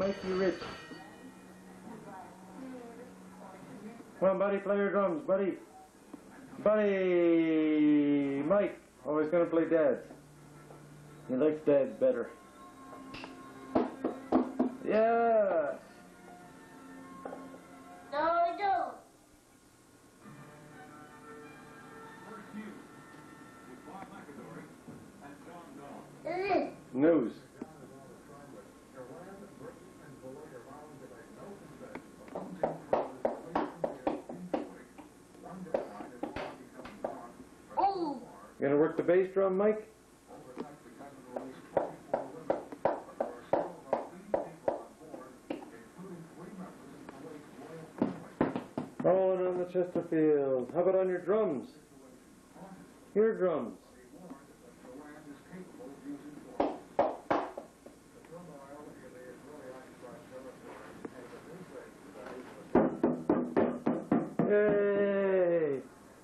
Mikey Rich. Come on, buddy, play your drums, buddy. Buddy, Mike. Oh, he's gonna play Dad's. He likes Dad's better. Yeah. No. News. Oh. You gonna work the bass drum, Mike? Rolling on the Chesterfield. How about on your drums? Your drums. Yay!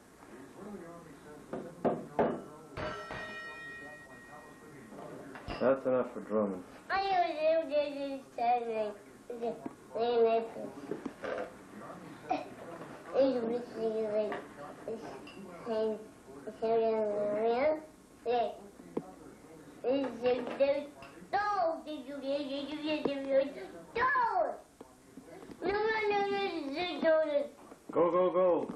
That's enough for drumming. Go, go, go.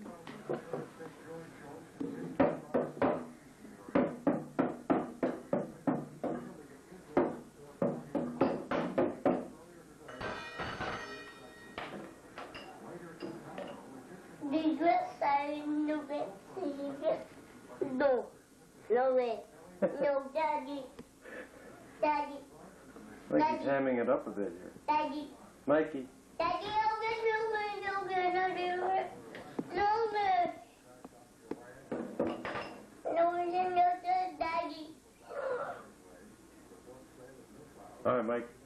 No, Daddy. Mikey's hamming it up a bit here. Daddy. Mikey. Daddy, All right, Mike.